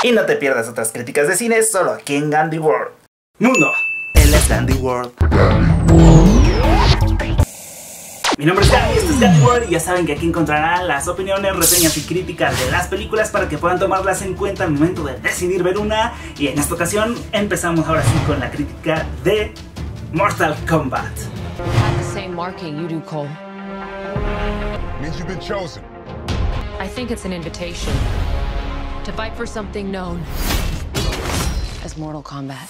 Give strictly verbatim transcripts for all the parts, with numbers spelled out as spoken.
Y no te pierdas otras críticas de cine solo aquí en Gandhi World. Mundo, él es Gandhi World. Mi nombre es Gandhi, esto es Gandhi World y ya saben que aquí encontrarán las opiniones, reseñas y críticas de las películas para que puedan tomarlas en cuenta al momento de decidir ver una. Y en esta ocasión empezamos ahora sí con la crítica de Mortal Kombat. Have the same marking you do, Cole. Means you've been chosen. I think it's an invitation to fight for something known as Mortal Kombat.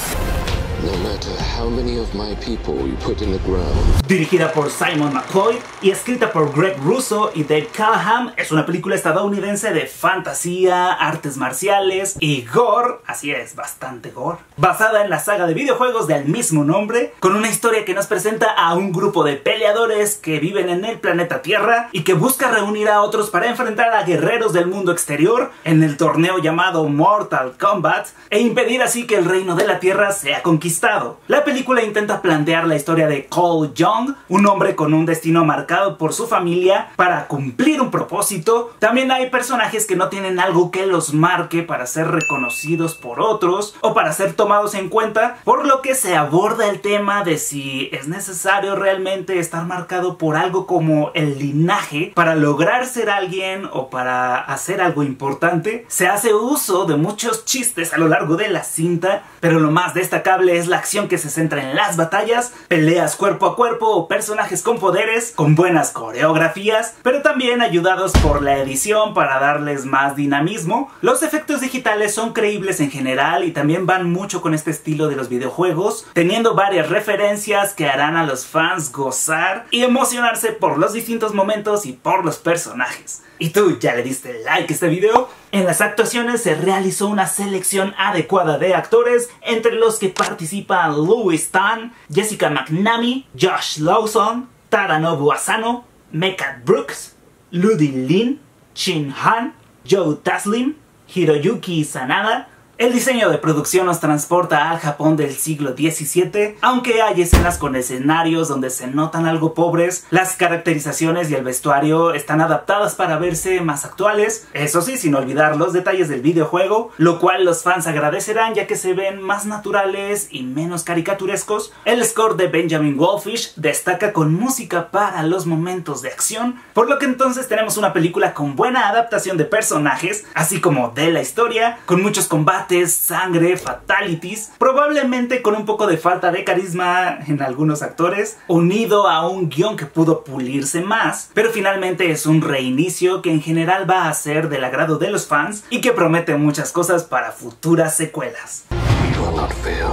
No matter how many of my people you put in the ground. Dirigida por Simon McCoy y escrita por Greg Russo y Dave Callaham, es una película estadounidense de fantasía, artes marciales y gore, así es, bastante gore, basada en la saga de videojuegos del mismo nombre, con una historia que nos presenta a un grupo de peleadores que viven en el planeta Tierra y que busca reunir a otros para enfrentar a guerreros del mundo exterior en el torneo llamado Mortal Kombat e impedir así que el reino de la Tierra sea conquistado. La película intenta plantear la historia de Cole Young, un hombre con un destino marcado por su familia para cumplir un propósito. También hay personajes que no tienen algo que los marque para ser reconocidos por otros o para ser tomados en cuenta, por lo que se aborda el tema de si es necesario realmente estar marcado por algo como el linaje para lograr ser alguien o para hacer algo importante. Se hace uso de muchos chistes a lo largo de la cinta, pero lo más destacable es la acción que se centra en las batallas, peleas cuerpo a cuerpo o personajes con poderes, con buenas coreografías, pero también ayudados por la edición para darles más dinamismo. Los efectos digitales son creíbles en general y también van mucho con este estilo de los videojuegos, teniendo varias referencias que harán a los fans gozar y emocionarse por los distintos momentos y por los personajes. ¿Y tú ya le diste like a este video? En las actuaciones se realizó una selección adecuada de actores, entre los que participan Louis Tan, Jessica McNamee, Josh Lawson, Tadanobu Asano, Mecca Brooks, Ludi Lin, Shin Han, Joe Taslim, Hiroyuki Sanada. El diseño de producción nos transporta al Japón del siglo diecisiete, aunque hay escenas con escenarios donde se notan algo pobres, las caracterizaciones y el vestuario están adaptadas para verse más actuales, eso sí, sin olvidar los detalles del videojuego, lo cual los fans agradecerán ya que se ven más naturales y menos caricaturescos. El score de Benjamin Wallfish destaca con música para los momentos de acción, por lo que entonces tenemos una película con buena adaptación de personajes, así como de la historia, con muchos combates, sangre, fatalities, probablemente con un poco de falta de carisma en algunos actores, unido a un guión que pudo pulirse más, pero finalmente es un reinicio que en general va a ser del agrado de los fans y que promete muchas cosas para futuras secuelas. You will not fail.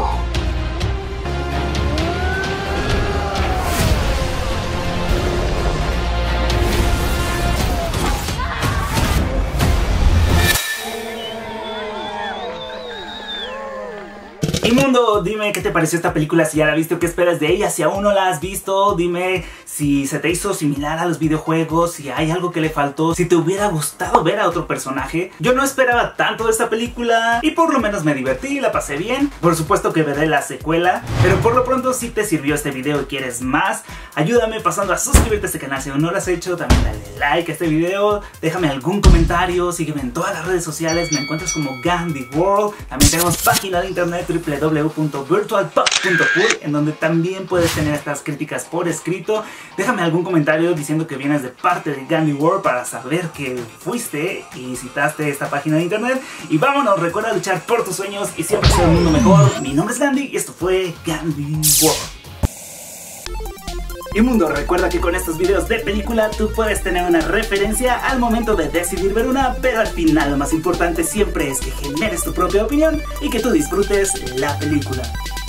Y mundo, dime qué te pareció esta película, si ya la viste o qué esperas de ella, si aún no la has visto, dime si se te hizo similar a los videojuegos, si hay algo que le faltó, si te hubiera gustado ver a otro personaje. Yo no esperaba tanto de esta película y por lo menos me divertí, la pasé bien. Por supuesto que veré la secuela, pero por lo pronto si te sirvió este video y quieres más, ayúdame pasando a suscribirte a este canal si aún no lo has hecho, también dale like a este video, déjame algún comentario, sígueme en todas las redes sociales, me encuentras como Gandhi World, también tenemos página de internet w w w punto virtual pop punto cool en donde también puedes tener estas críticas por escrito. Déjame algún comentario diciendo que vienes de parte de Gandhi World para saber que fuiste y visitaste esta página de internet. Y vámonos, recuerda luchar por tus sueños y siempre ser un mundo mejor. Mi nombre es Gandhi y esto fue Gandhi World. Y mundo, recuerda que con estos videos de película tú puedes tener una referencia al momento de decidir ver una, pero al final lo más importante siempre es que generes tu propia opinión y que tú disfrutes la película.